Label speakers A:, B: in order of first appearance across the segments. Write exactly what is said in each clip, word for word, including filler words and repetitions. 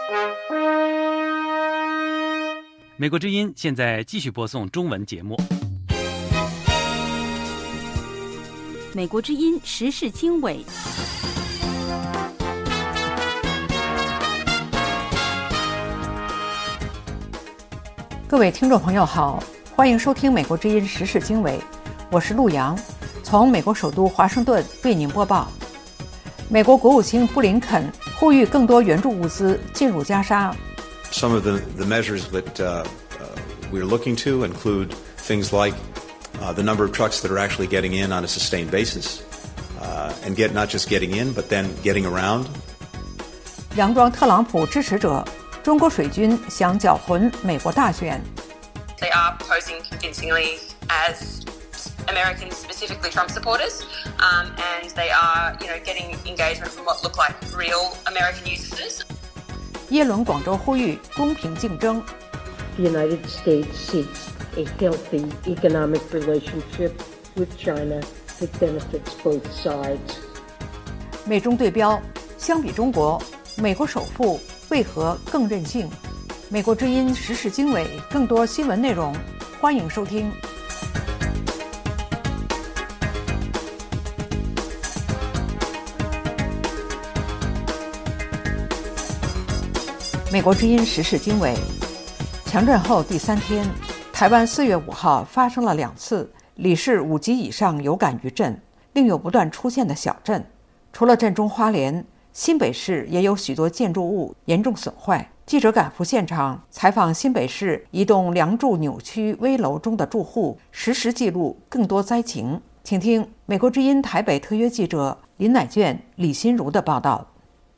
A: 美国之音现在继续播送中文节目。
B: 美国之音时事经纬。
C: 各位听众朋友好，欢迎收听美国之音时事经纬，我是陆洋，从美国首都华盛顿为您播报。美国国务卿布林肯呼吁更多援助物资进入加沙。
D: Some of the, the measures that uh, uh, we're looking to include things like uh, the number of trucks that are actually getting in on a sustained basis, uh, and get not just getting in, but then getting around.
C: 佯装特朗普支持者，中国水军想搅浑美国大选。
E: They are posing convincingly as Americans, specifically Trump supporters, um, and they are, you know, getting engagement from what look like real American users.
C: 耶伦广州呼吁公平竞争。
F: The United States seeks a healthy economic relationship with China that benefits both sides.
C: 美中对标，相比中国，美国首富为何更任性？美国之音时事经纬，更多新闻内容，欢迎收听。美国之音时事经纬。强震后第三天，台湾四月五号发生了两次里氏五级以上有感余震，另有不断出现的小震。除了震中花莲，新北市也有许多建筑物严重损坏。记者赶赴现场采访新北市一栋梁柱扭曲危楼中的住户，实时记录更多灾情。请听美国之音台北特约记者林乃卷、李心如的报道。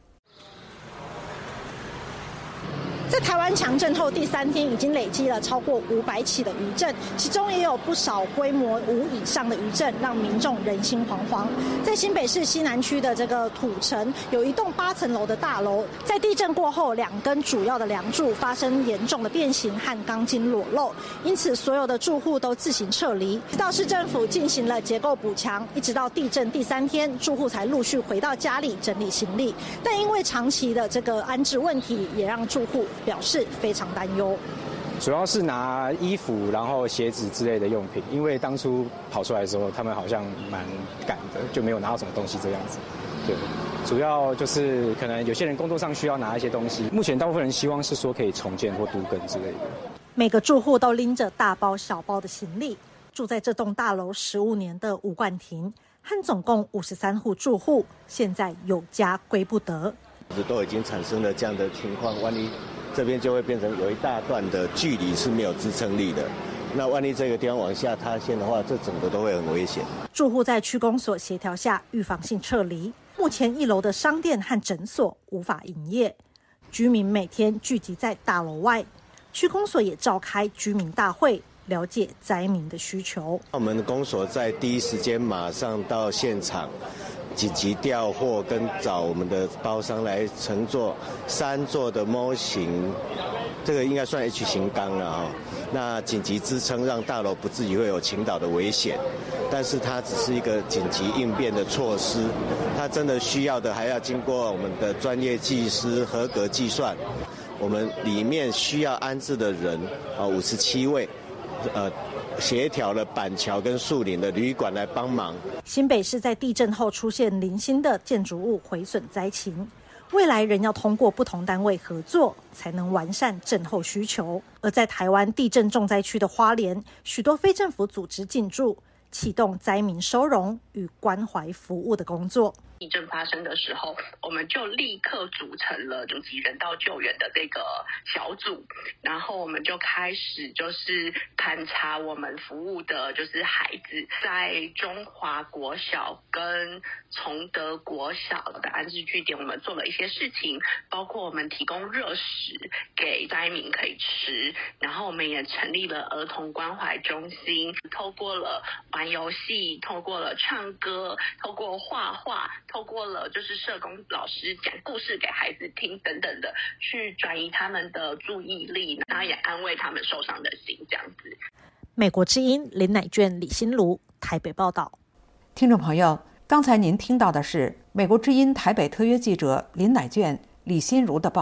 G: 在台湾强震后第三天，已经累积了超过五百起的余震，其中也有不少规模五以上的余震，让民众人心惶惶。在新北市西南区的这个土城，有一栋八层楼的大楼，在地震过后，两根主要的梁柱发生严重的变形和钢筋裸露，因此所有的住户都自行撤离。直到市政府进行了结构补强，一直到地震第三天，住户才陆续回到家里整理行李。但因为长期的这个安置问题，也让住户表示非常担忧。
H: 主要是拿衣服然后鞋子之类的用品，因为当初跑出来的时候他们好像蛮赶的，就没有拿到什么东西这样子。对，主要就是可能有些人工作上需要拿一些东西，目前大部分人希望是说可以重建或都更之类的。
G: 每个住户都拎着大包小包的行李。住在这栋大楼十五年的吴冠廷和总共五十三户住户，现在有家归不得。
I: 都已经产生了这样的情况，万一这边就会变成有一大段的距离是没有支撑力的，那万一这个地方往下塌陷的话，这整个都会很危险。
G: 住户在区公所协调下预防性撤离，目前一楼的商店和诊所无法营业，居民每天聚集在大楼外，区公所也召开居民大会，了解灾民的需求。
I: 我们的公所在第一时间马上到现场，紧急调货跟找我们的包商来乘坐三座的模型，这个应该算 H 型钢了哈。那紧急支撑，让大楼不至于会有倾倒的危险，但是它只是一个紧急应变的措施，它真的需要的还要经过我们的专业技师合格计算。我们里面需要安置的人啊，五十七位，呃。协调了板桥跟树林的旅馆来帮忙。
G: 新北市在地震后出现零星的建筑物毁损灾情，未来仍要通过不同单位合作，才能完善震后需求。而在台湾地震重灾区的花莲，许多非政府组织进驻，启动灾民收容与关怀服务的工作。
E: 地震发生的时候，我们就立刻组成了紧急人道救援的这个小组，然后我们就开始就是盘查我们服务的就是孩子，在中华国小跟崇德国小的安置据点，我们做了一些事情，包括我们提供热食给灾民可以吃，然后我们也成立了儿童关怀中心，透过了玩游戏，透过了唱歌，透过画画，透过了就是社工老师讲故事给孩子听等等的，去转移他们的注意力，然后也安慰他们受伤的心，这样子。
G: 美国之音林乃卷、李心如台北报道。
C: 听众朋友，刚才您听到的是美国之音台北特约记者林乃卷、李心如的报道。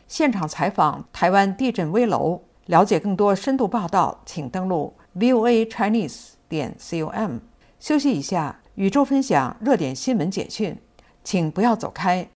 C: 现场采访台湾地震危楼。了解更多深度报道，请登录 v o a chinese 点 com。休息一下，宇宙分享热点新闻简讯，请不要走开。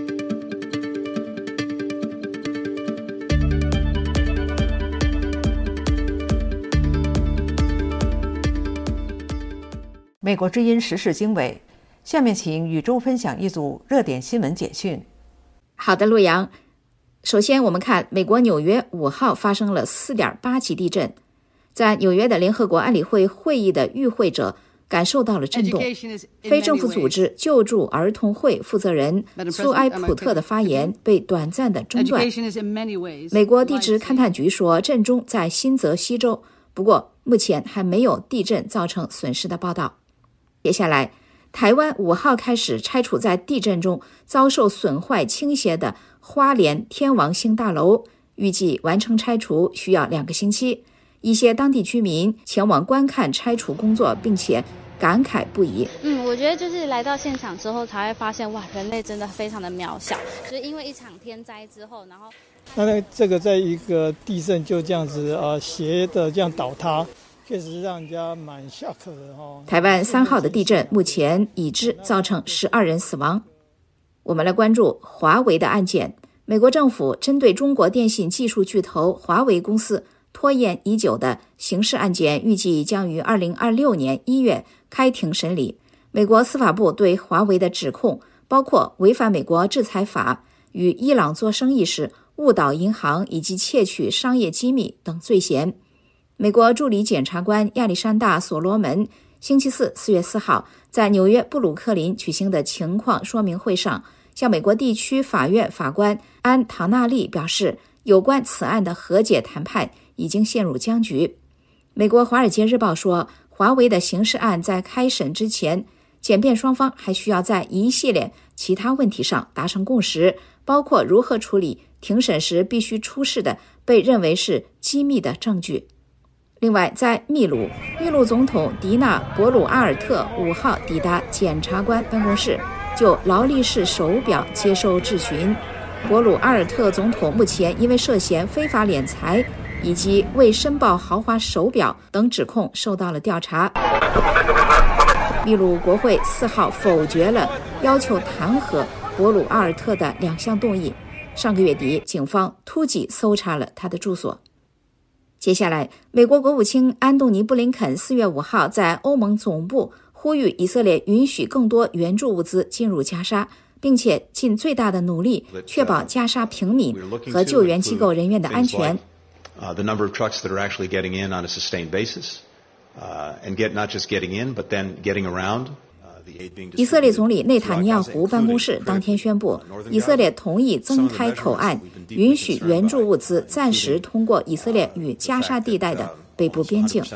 C: 美国之音时事经纬，下面请宇宙分享一组热点新闻简讯。
J: 好的，陆阳。首先我们看美国纽约五号发生了 四点八 级地震，在纽约的联合国安理会会议的与会者感受到了震动。非政府组织救助儿童会负责人苏埃普特的发言被短暂的中断。美国地质勘探局说震中在新泽西州，不过目前还没有地震造成损失的报道。接下来台湾五号开始拆除在地震中遭受损坏倾斜的花莲天王星大楼，预计完成拆除需要两个星期。一些当地居民前往观看拆除工作，并且感慨不已。
K: 嗯，我觉得就是来到现场之后才会发现，哇，人类真的非常的渺小。就是因为一场天灾之后，然后
L: 那这个在一个地震就这样子呃斜的这样倒塌，确实让人家蛮吓客的哦。
J: 台湾三号的地震目前已知造成十二人死亡。我们来关注华为的案件。美国政府针对中国电信技术巨头华为公司拖延已久的刑事案件，预计将于二零二六年一月开庭审理。美国司法部对华为的指控包括违反美国制裁法、与伊朗做生意时误导银行以及窃取商业机密等罪嫌。美国助理检察官亚历山大·所罗门星期四四月四号在纽约布鲁克林举行的情况说明会上，向美国地区法院法官安唐纳利表示，有关此案的和解谈判已经陷入僵局。美国《华尔街日报》说，华为的刑事案在开审之前，检辩双方还需要在一系列其他问题上达成共识，包括如何处理庭审时必须出示的被认为是机密的证据。另外，在秘鲁，秘鲁总统迪纳·博鲁阿尔特五号抵达检察官办公室，就劳力士手表接受质询。博鲁阿尔特总统目前因为涉嫌非法敛财以及未申报豪华手表等指控受到了调查。秘鲁国会四号否决了要求弹劾博鲁阿尔特的两项动议。上个月底，警方突击搜查了他的住所。接下来，美国国务卿安东尼·布林肯四月五号在欧盟总部呼吁以色列允许更多援助物资进入加沙，并且尽最大的努力确保加沙平民和救援机构人员的安全。
D: Uh, the number of trucks that are actually getting in on a sustained basis, uh, and get not just getting in, but then getting around.
J: 以色列总理内塔尼亚胡办公室当天宣布，以色列同意增开口岸，允许援助物资暂时通过以色列与加沙地带的北部边境。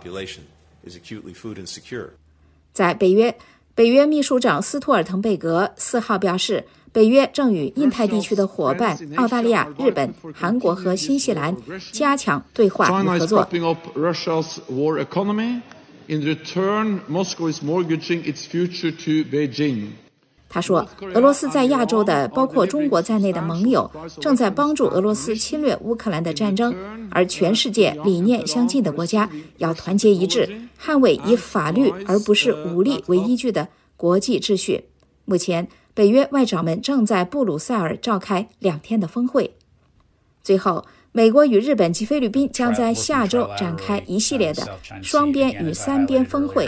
J: 在北约，北约秘书长斯托尔滕贝格四号表示，北约正与印太地区的伙伴澳大利亚、日本、韩国和新西兰加强对话与合作。
M: In return, Moscow is mortgaging its future to Beijing.
J: 他说，俄罗斯在亚洲的包括中国在内的盟友正在帮助俄罗斯侵略乌克兰的战争，而全世界理念相近的国家要团结一致，捍卫以法律而不是武力为依据的国际秩序。目前，北约外长们正在布鲁塞尔召开两天的峰会。最后，美国与日本及菲律宾将在下周展开一系列的双边与三边峰会。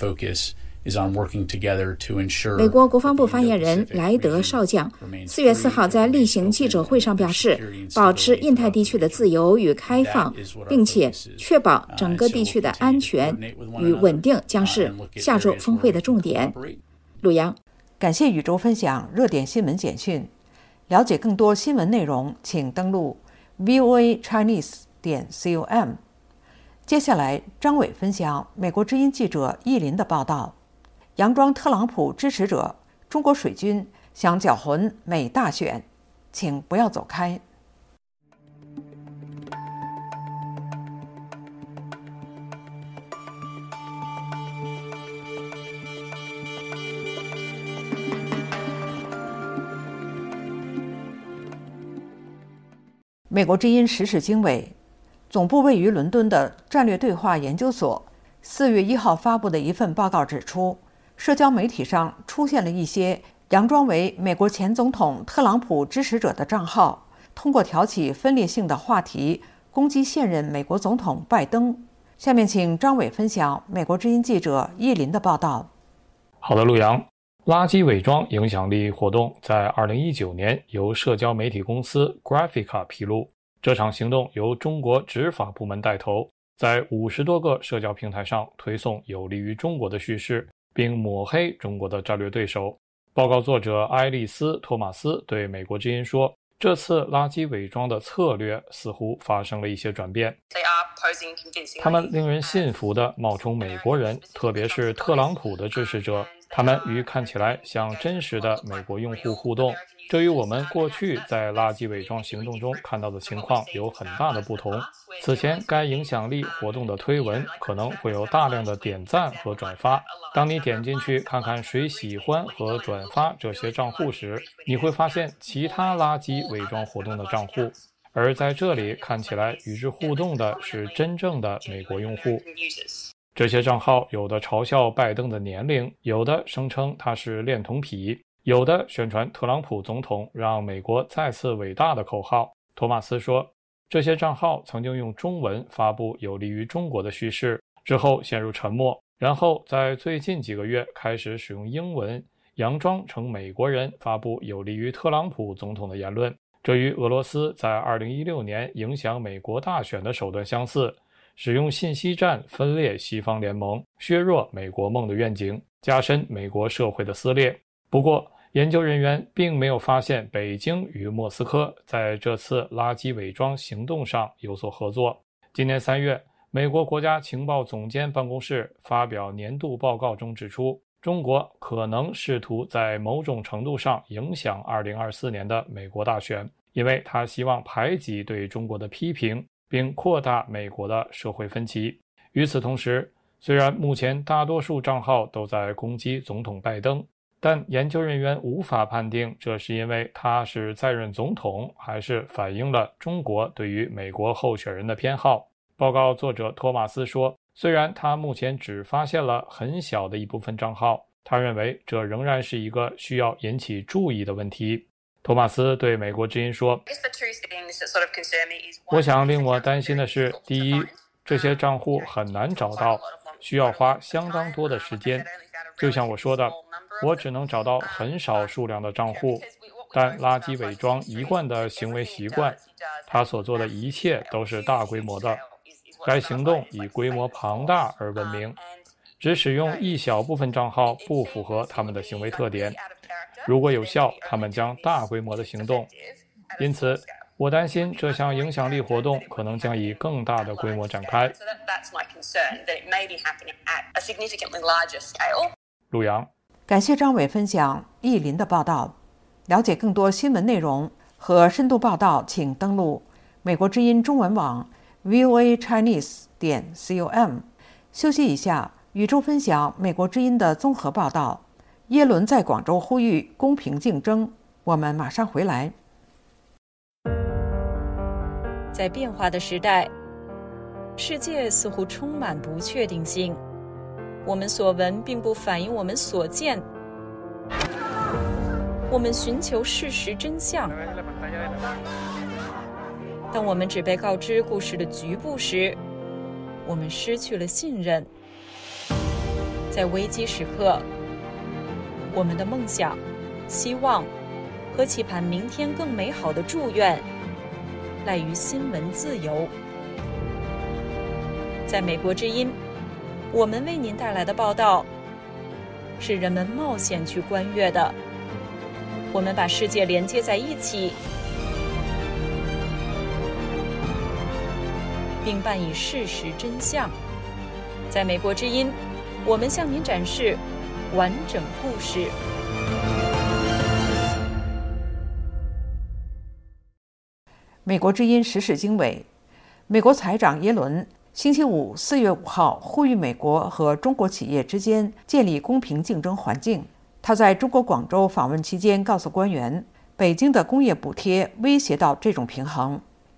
J: 美国国防部发言人莱德少将四月四号在例行记者会上表示，保持印太地区的自由与开放，并且确保整个地区的安全与稳定将是下周峰会的重点。陆阳，
C: 感谢宇宙分享热点新闻简讯。了解更多新闻内容，请登录 v o a chinese 点 com。 接下来张伟分享美国之音记者易林的报道。佯装特朗普支持者，中国水军想搅浑美大选，请不要走开。 美国之音时事经纬总部位于伦敦的战略对话研究所四月一号发布的一份报告指出，社交媒体上出现了一些佯装为美国前总统特朗普支持者的账号，通过挑起分裂性的话题攻击现任美国总统拜登。下面请张伟分享美国之音记者叶林的报道。
N: 好的，陆阳。垃圾伪装影响力活动在二零一九年由社交媒体公司 Graphica 披露，这场行动由中国执法部门带头，在五十多个社交平台上推送有利于中国的叙事，并抹黑中国的战略对手。报告作者埃利斯·托马斯对美国之音说，这次垃圾伪装的策略似乎发生了一些转变，他们令人信服地冒充美国人，特别是特朗普的支持者，他们与看起来像真实的美国用户互动，这与我们过去在垃圾伪装行动中看到的情况有很大的不同。此前该影响力活动的推文可能会有大量的点赞和转发，当你点进去看看谁喜欢和转发这些账户时，你会发现其他垃圾伪装活动的账户，而在这里看起来与之互动的是真正的美国用户。这些账号有的嘲笑拜登的年龄，有的声称他是恋童癖，有的宣传特朗普总统让美国再次伟大的口号。托马斯说，这些账号曾经用中文发布有利于中国的叙事，之后陷入沉默，然后在最近几个月开始使用英文，佯装成美国人发布有利于特朗普总统的言论。这与俄罗斯在二零一六年影响美国大选的手段相似，使用信息战分裂西方联盟，削弱美国梦的愿景，加深美国社会的撕裂。不过，研究人员并没有发现北京与莫斯科在这次垃圾伪装行动上有所合作。今年三月，美国国家情报总监办公室发表年度报告中指出，中国可能试图在某种程度上影响二零二四年的美国大选，因为他希望排挤对中国的批评，并扩大美国的社会分歧。与此同时，虽然目前大多数账号都在攻击总统拜登，但研究人员无法判定这是因为他是在任总统，还是反映了中国对于美国候选人的偏好。报告作者托马斯说，虽然他目前只发现了很小的一部分账号，他认为这仍然是一个需要引起注意的问题。托马斯对美国之音说，我想令我担心的是，第一，这些账户很难找到，需要花相当多的时间。就像我说的，我只能找到很少数量的账户，但垃圾伪装一贯的行为习惯，他所做的一切都是大规模的。该行动以规模庞大而闻名，只使用一小部分账号不符合他们的行为特点。如果有效，他们将大规模的行动。因此，我担心这项影响力活动可能将以更大的规模展开。陆阳，
C: 感谢张伟分享意林的报道。了解更多新闻内容和深度报道，请登录美国之音中文网 v o a chinese 点 com。休息一下，宇宙分享美国之音的综合报道。耶伦在广州呼吁公平竞争。我们马上回来。
O: 在变化的时代，世界似乎充满不确定性。我们所闻并不反映我们所见。我们寻求事实真相，当我们只被告知故事的局部时，我们失去了信任。在危机时刻，我们的梦想、希望和期盼明天更美好的祝愿赖于新闻自由。在美国之音，我们为您带来的报道是人们冒险去观阅的。我们把世界连接在一起，并伴以事实真相。在美国之音，我们向您展示完整故事。
C: 美国之音时事经纬，美国财长耶伦星期五四月五号呼吁美国和中国企业之间建立公平竞争环境。他在中国广州访问期间告诉官员，北京的工业补贴威胁到这种平衡。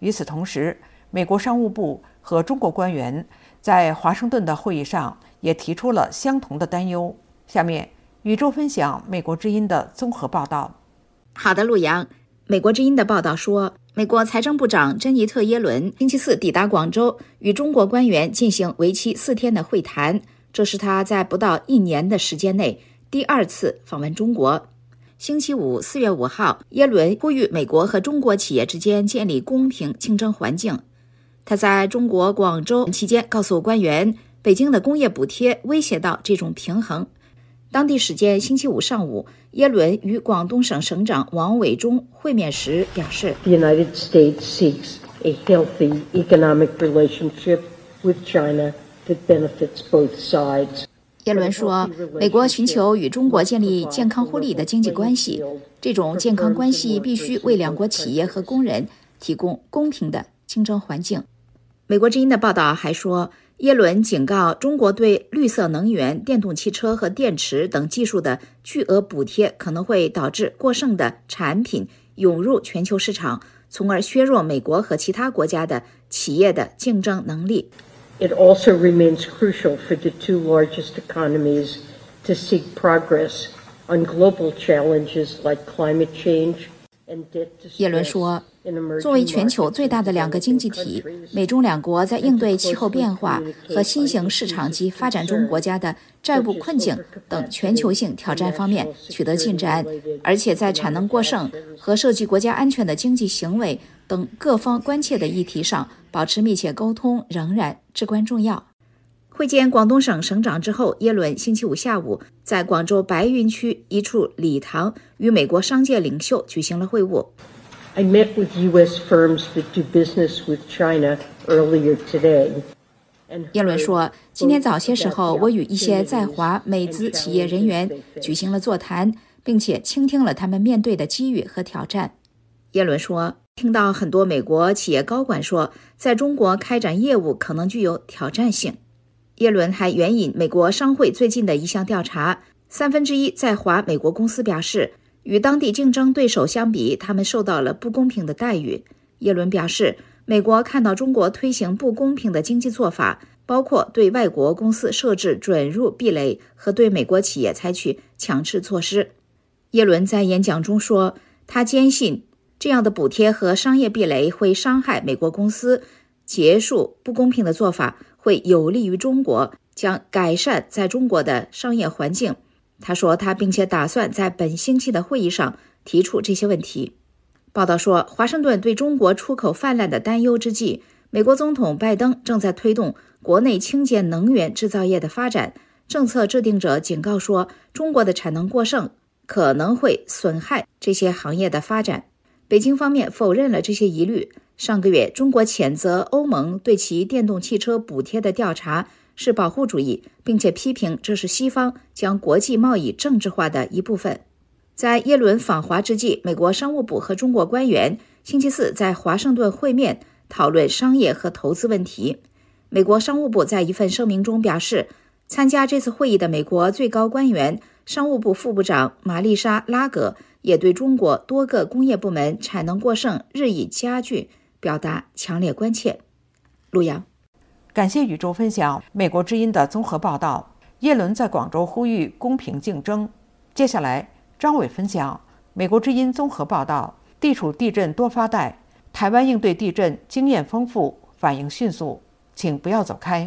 C: 与此同时，美国商务部和中国官员在华盛顿的会议上也提出了相同的担忧。下面，宇宙分享美国之音的综合报道。
J: 好的，陆阳。美国之音的报道说，美国财政部长珍妮特·耶伦星期四抵达广州，与中国官员进行为期四天的会谈，这是他在不到一年的时间内第二次访问中国。星期五，四月五号，耶伦呼吁美国和中国企业之间建立公平竞争环境。他在中国广州期间告诉官员，北京的工业补贴威胁到这种平衡。当地时间星期五上午，耶伦与广东省省长王伟忠会面时表示
F: The United States seeks a healthy economic relationship with China that benefits both sides.
J: 耶伦说，美国寻求与中国建立健康互利的经济关系，这种健康关系必须为两国企业和工人提供公平的竞争环境。美国之音的报道还说，耶伦警告中国对绿色能源、电动汽车和电池等技术的巨额补贴可能会导致过剩的产品涌入全球市场，从而削弱美国和其他国家的企业的竞争能力。
F: It also remains crucial for the two largest economies to seek progress on global challenges like climate change and debt distress.
J: 耶伦说，作为全球最大的两个经济体，美中两国在应对气候变化和新型市场及发展中国家的债务困境等全球性挑战方面取得进展，而且在产能过剩和涉及国家安全的经济行为等各方关切的议题上保持密切沟通仍然至关重要。会见广东省省长之后，耶伦星期五下午在广州白云区一处礼堂与美国商界领袖举行了会晤。
F: I met with U S firms that do business with China earlier today.
J: 耶伦说，今天早些时候，我与一些在华美资企业人员举行了座谈，并且倾听了他们面对的机遇和挑战。耶伦说，听到很多美国企业高管说，在中国开展业务可能具有挑战性。耶伦还援引美国商会最近的一项调查，三分之一在华美国公司表示，与当地竞争对手相比，他们受到了不公平的待遇。耶伦表示，美国看到中国推行不公平的经济做法，包括对外国公司设置准入壁垒和对美国企业采取强制措施。耶伦在演讲中说，他坚信这样的补贴和商业壁垒会伤害美国公司，结束不公平的做法会有利于中国，将改善在中国的商业环境。他说，他并且打算在本星期的会议上提出这些问题。报道说，华盛顿对中国出口泛滥的担忧之际，美国总统拜登正在推动国内清洁能源制造业的发展。政策制定者警告说，中国的产能过剩可能会损害这些行业的发展。北京方面否认了这些疑虑。上个月，中国谴责欧盟对其电动汽车补贴的调查是保护主义，并且批评这是西方将国际贸易政治化的一部分。在耶伦访华之际，美国商务部和中国官员星期四在华盛顿会面，讨论商业和投资问题。美国商务部在一份声明中表示，参加这次会议的美国最高官员、商务部副部长玛丽莎·拉格也对中国多个工业部门产能过剩日益加剧表达强烈关切。陆阳，
C: 感谢宇宙分享美国之音的综合报道。耶伦在广州呼吁公平竞争。接下来，张伟分享美国之音综合报道：地处地震多发带，台湾应对地震经验丰富，反应迅速，请不要走开。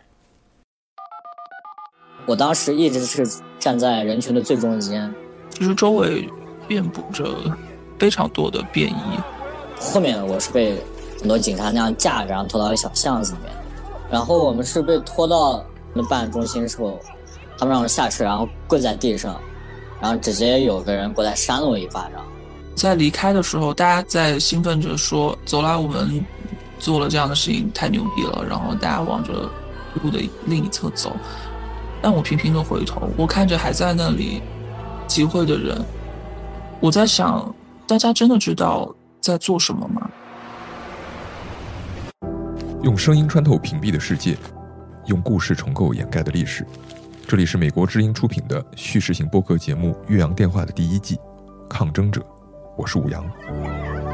P: 我当时一直是站在人群的最中间，
Q: 其实周围遍布着非常多的便衣。
P: 后面我是被很多警察那样架着，然后拖到一个小巷子里面。然后我们是被拖到那办案中心的时候，他们让我下车，然后跪在地上，然后直接有个人过来扇了我一巴掌。
Q: 在离开的时候，大家在兴奋着说：“走啦，我们做了这样的事情，太牛逼了！”然后大家往着路的另一侧走。但我频频的回头，我看着还在那里集会的人，我在想，大家真的知道在做什么吗？
R: 用声音穿透屏蔽的世界，用故事重构掩盖的历史。这里是美国之音出品的叙事型播客节目《岳阳电话》的第一季《抗争者》，我是武阳。这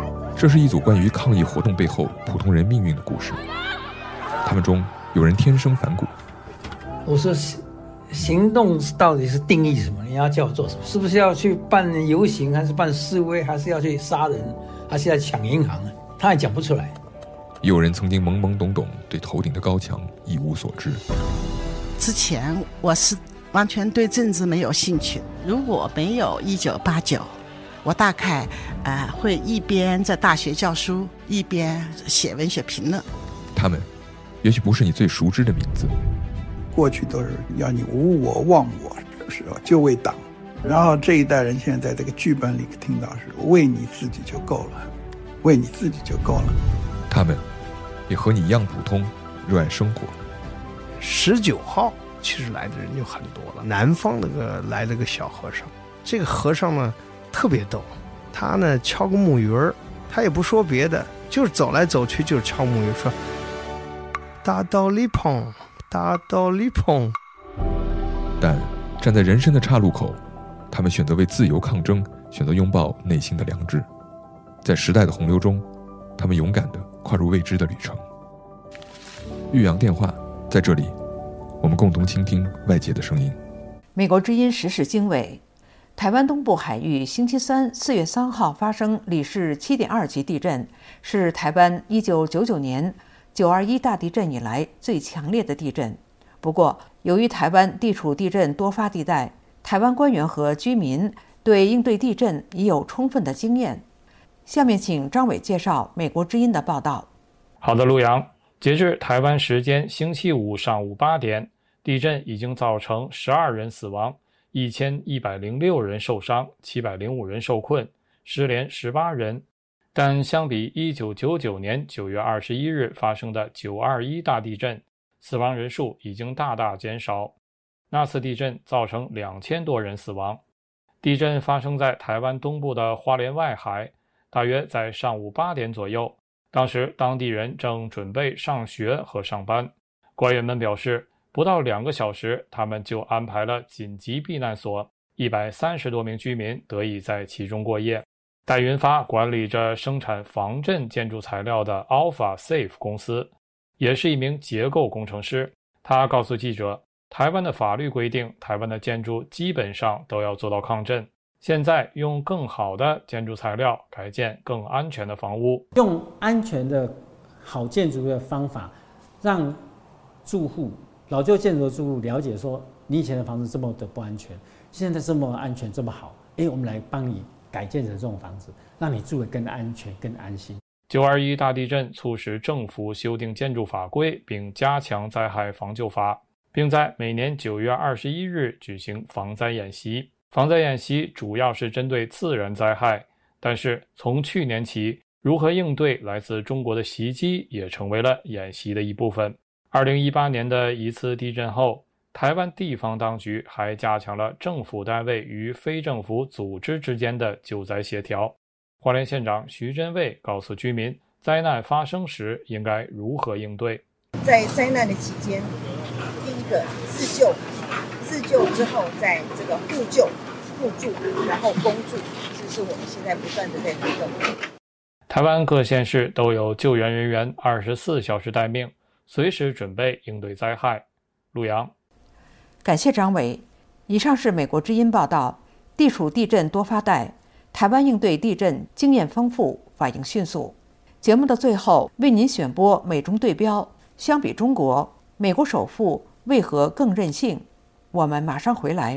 R: 这是一组关于抗议活动背后普通人命运的故事。他们中有人天生反骨。
S: 我说行动到底是定义什么？你要叫我做什么？是不是要去办游行，还是办示威，还是要去杀人，还是要抢银行？他也讲不出来。
R: 有人曾经懵懵懂懂，对头顶的高墙一无所知。
T: 之前我是完全对政治没有兴趣，如果没有一九八九，我大概呃会一边在大学教书，一边写文学评论。
R: 他们也许不是你最熟知的名字，
U: 过去都是要你无我忘我，是吧？就为党。然后这一代人现在在这个剧本里听到是为你自己就够了，为你自己就够了。
R: 他们也和你一样普通，热爱生活。
V: 十九号其实来的人就很多了，南方那个来了个小和尚，这个和尚呢特别逗，他呢敲个木鱼儿，他也不说别的，就是走来走去就是敲木鱼，说大道理碰，大道理碰。
R: 但站在人生的岔路口，他们选择为自由抗争，选择拥抱内心的良知。在时代的洪流中，他们勇敢地跨入未知的旅程。岳阳电话，在这里我们共同倾听外界的声音。
C: 美国之音时事经纬，台湾东部海域星期三四月三号发生里氏七点二级地震，是台湾一九九九年九二一大地震以来最强烈的地震。不过，由于台湾地处地震多发地带，台湾官员和居民对应对地震已有充分的经验。下面请张伟介绍美国之音的报道。
N: 好的，陆阳。截至台湾时间星期五上午八点，地震已经造成十二人死亡，一千一百零六人受伤，七百零五人受困，失联十八人。但相比一九九九年九月二十一日发生的九二一大地震，死亡人数已经大大减少。那次地震造成两千多人死亡。地震发生在台湾东部的花莲外海，大约在上午八点左右。当时当地人正准备上学和上班，官员们表示，不到两个小时，他们就安排了紧急避难所，一百三十多名居民得以在其中过夜。戴云发管理着生产防震建筑材料的 Alpha Safe 公司，也是一名结构工程师。他告诉记者，台湾的法律规定，台湾的建筑基本上都要做到抗震。现在用更好的建筑材料改建更安全的房屋，
W: 用安全的好建筑的方法，让住户老旧建筑的住户了解说，你以前的房子这么的不安全，现在这么安全这么好，哎，我们来帮你改建成这种房子，让你住得更安全更安心。
N: 九二一大地震促使政府修订建筑法规，并加强灾害防救法，并在每年九月二十一日举行防灾演习。防灾演习主要是针对自然灾害，但是从去年起，如何应对来自中国的袭击也成为了演习的一部分。二零一八年的一次地震后，台湾地方当局还加强了政府单位与非政府组织之间的救灾协调。花莲县长徐祯卫告诉居民，灾难发生时应该如何应对。
X: 在灾难的期间，第一个自救，自救之后在这个互救、互助，然后公助，这是我们现在不断的在推动。
N: 台湾各县市都有救援人员二十四小时待命，随时准备应对灾害。陆阳，
C: 感谢张伟。以上是美国之音报道。地处地震多发带，台湾应对地震经验丰富，反应迅速。节目的最后，为您选播美中对标。相比中国，美国首富为何更任性？我们马上回来。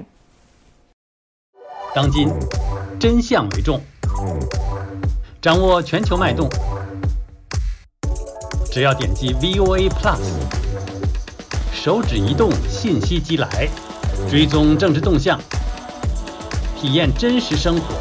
A: 当今真相为重，掌握全球脉动，只要点击 V O A Plus， 手指移动，信息即来，追踪政治动向，体验真实生活，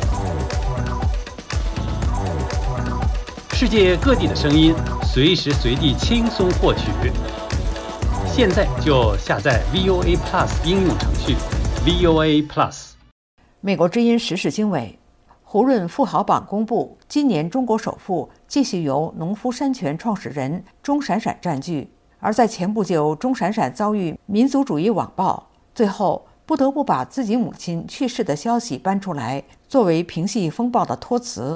A: 世界各地的声音，随时随地轻松获取。现在就下载 V O A Plus 应用程序 V O A Plus。
C: 美国之音时事经纬，胡润富豪榜公布，今年中国首富继续由农夫山泉创始人钟闪闪占据。而在前不久，钟闪闪遭遇民族主义网暴，最后不得不把自己母亲去世的消息搬出来，作为平息风暴的托词。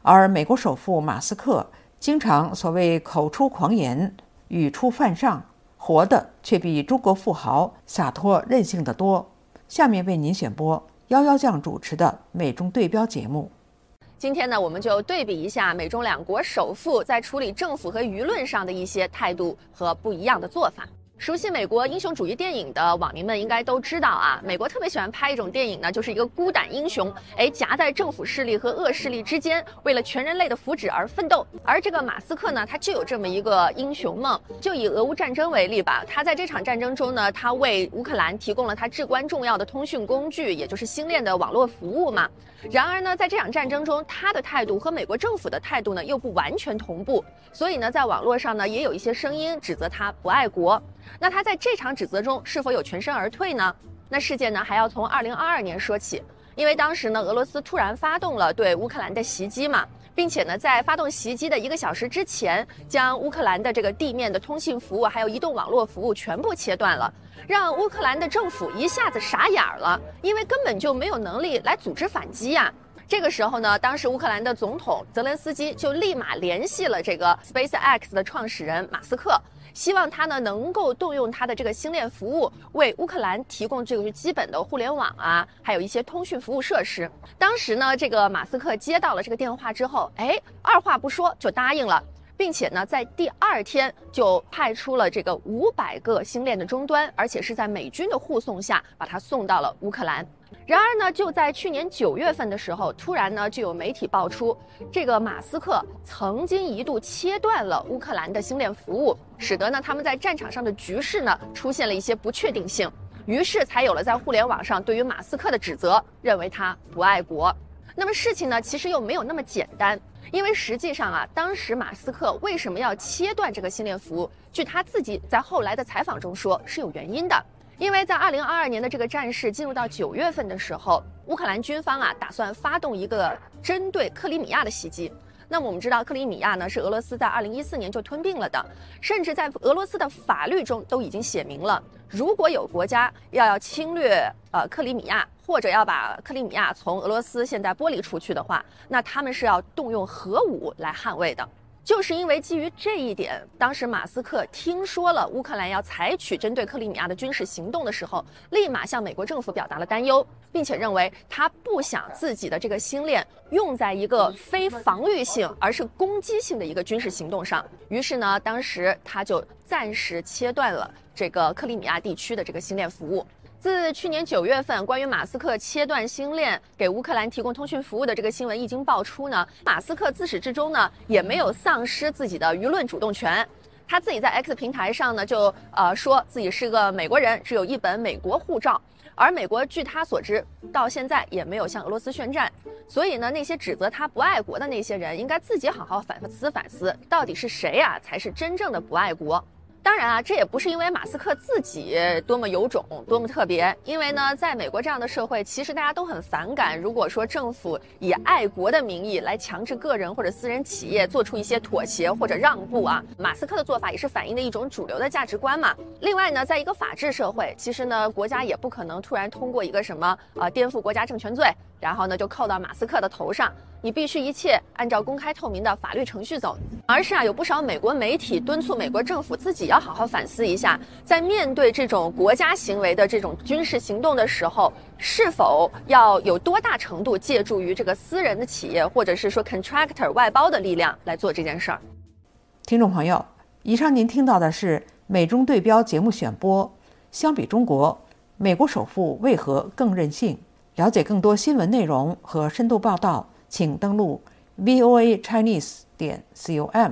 C: 而美国首富马斯克经常所谓口出狂言，语出犯上，活的却比中国富豪洒脱任性得多。下面为您选播幺幺酱主持的美中对标节目。
B: 今天呢，我们就对比一下美中两国首富在处理政府和舆论上的一些态度和不一样的做法。熟悉美国英雄主义电影的网民们应该都知道啊，美国特别喜欢拍一种电影呢，就是一个孤胆英雄，哎，夹在政府势力和恶势力之间，为了全人类的福祉而奋斗。而这个马斯克呢，他就有这么一个英雄梦。就以俄乌战争为例吧，他在这场战争中呢，他为乌克兰提供了他至关重要的通讯工具，也就是星链的网络服务嘛。然而呢，在这场战争中，他的态度和美国政府的态度呢，又不完全同步，所以呢，在网络上呢，也有一些声音指责他不爱国。那他在这场指责中是否有全身而退呢？那事件呢还要从二零二二年说起，因为当时呢俄罗斯突然发动了对乌克兰的袭击嘛，并且呢在发动袭击的一个小时之前，将乌克兰的这个地面的通信服务还有移动网络服务全部切断了，让乌克兰的政府一下子傻眼了，因为根本就没有能力来组织反击呀。这个时候呢，当时乌克兰的总统泽连斯基就立马联系了这个 SpaceX 的创始人马斯克，希望他呢能够动用他的这个星链服务，为乌克兰提供这个基本的互联网啊，还有一些通讯服务设施。当时呢，这个马斯克接到了这个电话之后，哎，二话不说就答应了，并且呢，在第二天就派出了这个五百个星链的终端，而且是在美军的护送下把它送到了乌克兰。然而呢，就在去年九月份的时候，突然呢就有媒体爆出，这个马斯克曾经一度切断了乌克兰的星链服务，使得呢他们在战场上的局势呢出现了一些不确定性，于是才有了在互联网上对于马斯克的指责，认为他不爱国。那么事情呢其实又没有那么简单，因为实际上啊，当时马斯克为什么要切断这个星链服务，据他自己在后来的采访中说是有原因的。因为在二零二二年的这个战事进入到九月份的时候，乌克兰军方啊打算发动一个针对克里米亚的袭击。那么我们知道克里米亚呢是俄罗斯在二零一四年就吞并了的，甚至在俄罗斯的法律中都已经写明了，如果有国家要要侵略呃克里米亚，或者要把克里米亚从俄罗斯现在剥离出去的话，那他们是要动用核武来捍卫的。就是因为基于这一点，当时马斯克听说了乌克兰要采取针对克里米亚的军事行动的时候，立马向美国政府表达了担忧，并且认为他不想自己的这个星链用在一个非防御性而是攻击性的一个军事行动上。于是呢，当时他就暂时切断了这个克里米亚地区的这个星链服务。自去年九月份，关于马斯克切断星链给乌克兰提供通讯服务的这个新闻一经爆出呢，马斯克自始至终呢也没有丧失自己的舆论主动权。他自己在 X 平台上呢就呃说自己是个美国人，只有一本美国护照，而美国据他所知到现在也没有向俄罗斯宣战。所以呢，那些指责他不爱国的那些人，应该自己好好反思反思，到底是谁啊才是真正的不爱国。当然啊，这也不是因为马斯克自己多么有种多么特别，因为呢在美国这样的社会，其实大家都很反感如果说政府以爱国的名义来强制个人或者私人企业做出一些妥协或者让步啊。马斯克的做法也是反映的一种主流的价值观嘛。另外呢，在一个法治社会，其实呢国家也不可能突然通过一个什么呃颠覆国家政权罪，然后呢就扣到马斯克的头上，你必须一切按照公开透明的法律程序走。而是啊，有不少美国媒体敦促美国政府自己要好好反思一下，在面对这种国家行为的这种军事行动的时候，是否要有多大程度借助于这个私人的企业或者是说 contractor 外包的力量来做这件事儿。
C: 听众朋友，以上您听到的是美中对标节目选播。相比中国，美国首富为何更任性？了解更多新闻内容和深度报道，请登录 v o a chinese 点 com。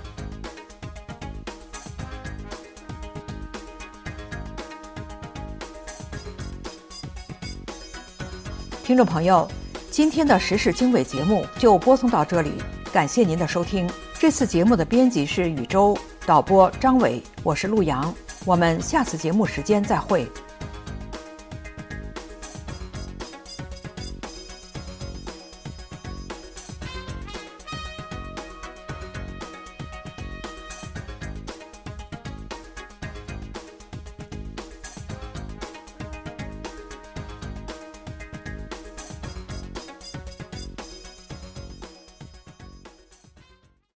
C: 听众朋友，今天的时事经纬节目就播送到这里，感谢您的收听。这次节目的编辑是宇宙，导播张伟，我是陆阳，我们下次节目时间再会。